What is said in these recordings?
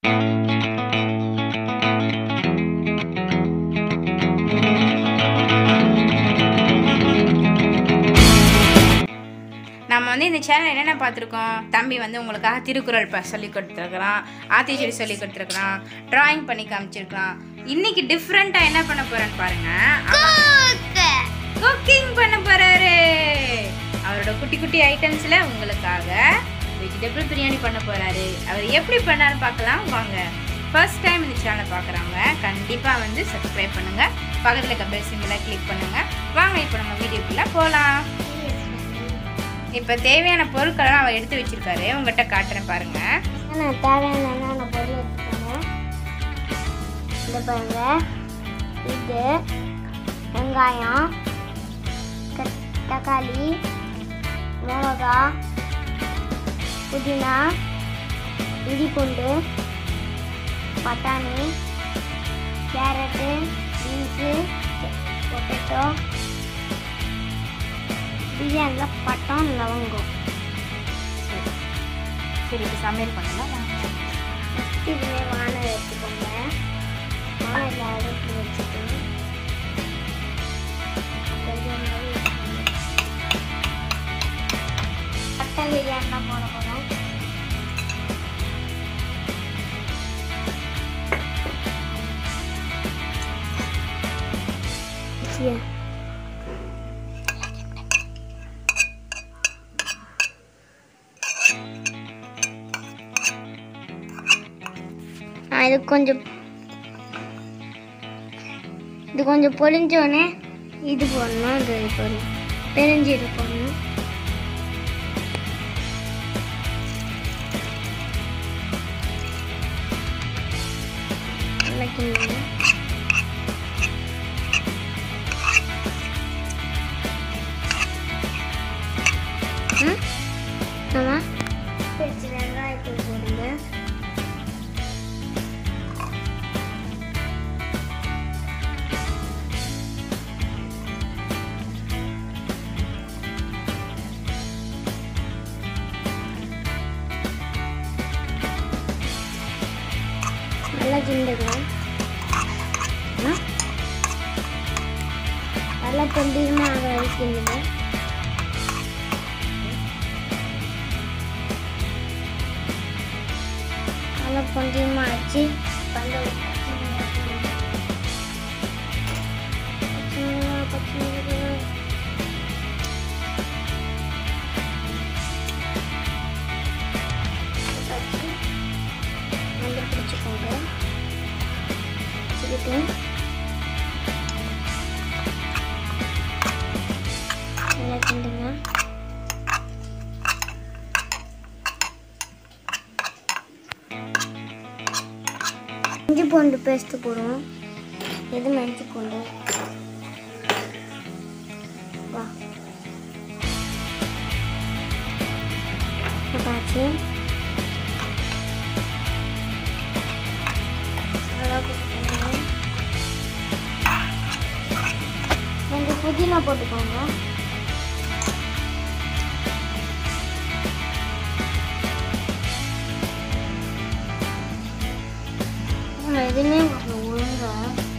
நம்ம வந்து இந்த சேனல் என்னென்ன பார்த்துருக்கோம். தம்பி வந்து உங்களுக்காக திருக்குறள் சொல்லி கொடுத்துருக்குறான், ஆத்திச்சூடி சொல்லி கொடுத்துருக்குறான், டிராயிங் பண்ணி காமிச்சிருக்கான். இன்னைக்கு டிஃப்ரெண்ட்டாக என்ன பண்ண போறேன்னு பாருங்க. குக்கிங் பண்ண போறாரு. அவரோட குட்டி குட்டி ஐட்டம்ஸ்ல உங்களுக்காக வெஜிடபிள் பிரியாணி பண்ண போறாரு. அவர் எப்படி பண்ணாருன்னு பார்க்கலாம் வாங்க. ஃபர்ஸ்ட் டைம் இந்த சேனலை பார்க்குறவங்க கண்டிப்பாக வந்து சப்ஸ்கிரைப் பண்ணுங்க, பக்கத்தில் இருக்க பெல் சிம்பிளை கிளிக் பண்ணுங்க. வாங்க இப்போ நம்ம வீடியோக்குள்ள போகலாம். இப்போ தேவையான பொருட்களெல்லாம் அவர் எடுத்து வச்சிருக்காரு, உங்கள்கிட்ட காட்டுறேன் பாருங்க. தேவையான என்னென்ன பொருள் எடுத்துக்கோங்க. இந்த பாருங்க, இது வெங்காயம், தக்காளி, மிளகா, புதினா, இஞ்சி பூண்டு, பட்டாணி, கேரட்டு, பீன்ஸு, பொட்டேட்டோ, பிரியாணியில் பட்டம், லவங்கம். சரி இப்போ சமையல் பண்ணலாம். இதுவே வானல் எடுத்துக்கோங்க. வானலில் அடுப்பு வச்சுட்டு பட்டம் பிரியாணி தான் போட போகிறோம். இது கொஞ்சம் பொரிஞ்சோடனே இது போடணும். இது பெருஞ்சீரகம் போடணும். நல்லா கிண்டணும். ஆமா, வெங்காயத்தை போடுங்க. நல்லா கிண்டுங்க. நல்லா பொண்டியமாக ஆகிற வரைக்கும் கிண்டுங்க. நல்லா பொண்டியமாக ஆச்சு. பிடிச்சிக்கோங்க. நல்லா கிண்டுங்க. இஞ்சி பூண்டு பேஸ்ட்டு போடுவோம். எது இஞ்சி பூண்டு வா போட்டாச்சு. கொஞ்சம் புதினா போட்டுக்கோங்க. எதுவுமே ஒழுங்கா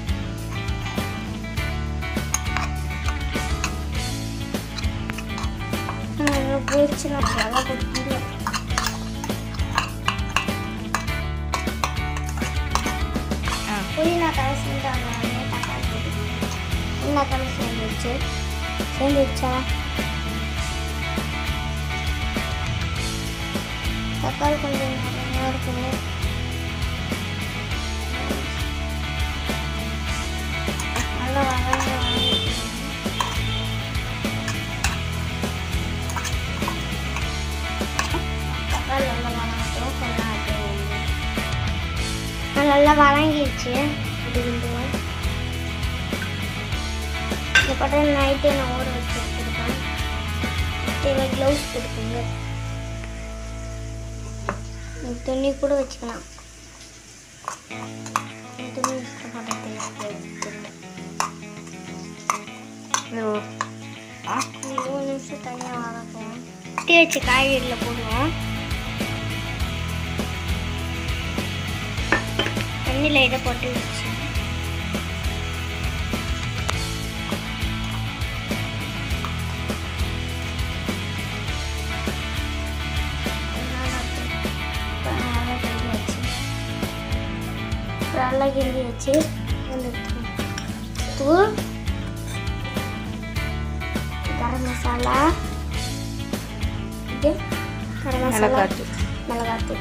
போயிடுச்சுன்னா நல்லா கொடுத்துருங்க. புதினா கலசிட்டாங்க. தக்காளி போட்டு புதினா கலசி சேர்ந்துருச்சா? தக்காளி கொஞ்சம் நிறையா இருக்குங்க. நல்லா தக்காளி நல்லா வதங்கட்டும். நல்லா வதங்கிடுச்சு. இது இந்த பட்டம் நைட்டே நான் ஊற வச்சு எடுத்துருக்கேன். தேவை க்ளவுஸ் கொடுக்குங்க. துணி கூட வச்சுக்கலாம். துணி நிமிஷம் தனியாக வளர்ப்போம். குட்டி வச்சு காய்கறியில் போடுவோம். தண்ணி லைட்டாக போட்டு வச்சு நல்லா கிண்டி வச்சு தூள் கரம் மசாலா இது கரம் மசாலா மிளகாத்தூள்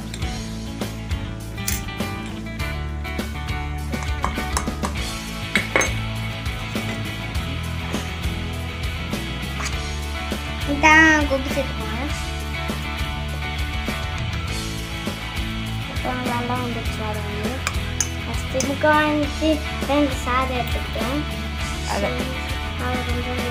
இதான் கொப்பி சேர்த்துக்கோங்க அப்புறம் நல்லா வந்துடுச்சு அது வந்து ஃபஸ்ட்டு முக்கால்வாசி ரெண்டு சாதம் எடுத்துக்கிட்டோம் அதை கொஞ்சம்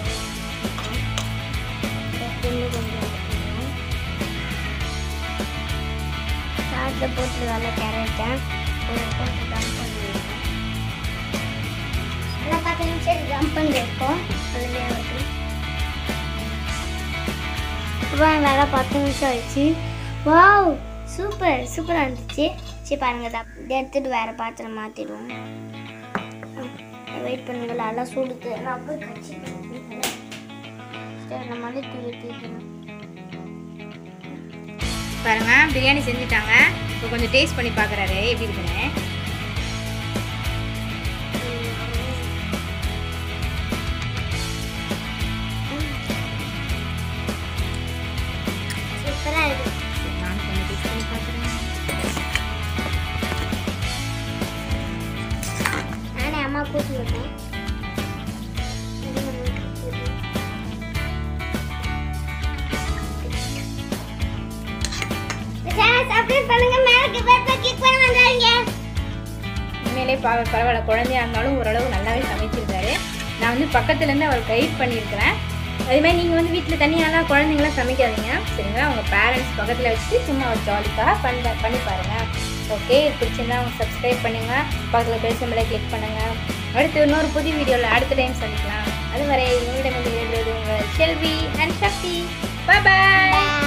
சாதத்தை போட்டு நல்லா கிரட்டேன் போட்டு டம் பண்ணிடுவேன் நல்லா 10 நிமிஷம் டம் பண்ணியிருக்கோம் அதுவே வந்து அப்புறம் நல்லா 10 நிமிஷம் ஆயிடுச்சு வாவ் சூப்பராக இருந்துச்சு சரி பாருங்கள் இதை எடுத்துகிட்டு வேறு பாத்திரம் மாற்றிடுவோம் வெயிட் பண்ணுங்க நல்லா சூடுத்து நான் போய் கழிச்சிக்கிறேன் நம்ம வந்து தூக்கணும் பாருங்க பிரியாணி செஞ்சுட்டாங்க. இப்போ கொஞ்சம் டேஸ்ட் பண்ணி பார்க்குறாரு எப்படி இருக்குன்னு. சூப்பராக இருக்கு. நான் கொஞ்சம் டேஸ்ட் பண்ணி பார்க்குறேன். நானே அம்மா கூட்டி விட்டேன். சப்ஸ்கிரைப் பண்ணுங்க, மேலுக்கு பெல் பட்டன் கிளிக் பண்ணி வந்துருங்க. உண்மையிலே பரவாயில்ல, குழந்தையா இருந்தாலும் ஓரளவு நல்லாவே சமைச்சிருக்காரு. நான் வந்து பக்கத்துலேருந்து அவர் கைட் பண்ணியிருக்கிறேன். அதேமாதிரி நீங்கள் வந்து வீட்டில் தனியாலாம் குழந்தைங்களாம் சமைக்காதீங்க சரிங்களா. உங்கள் பேரண்ட்ஸ் பக்கத்தில் வச்சுட்டு சும்மா ஒரு ஜாலிக்காக பண்ணி பாருங்கள். ஓகே, பிடிச்சிருந்தா அவங்க சப்ஸ்கிரைப் பண்ணுங்கள், பக்கத்தில் பெல் சிம்பலை கிளிக் பண்ணுங்கள். அடுத்து இன்னொரு புது வீடியோவில் அடுத்த டைம் சந்திக்கலாம். அதுவரை உங்களிடம் வந்து உங்கள் செல்வி அண்ட் சக்தி. பாய்.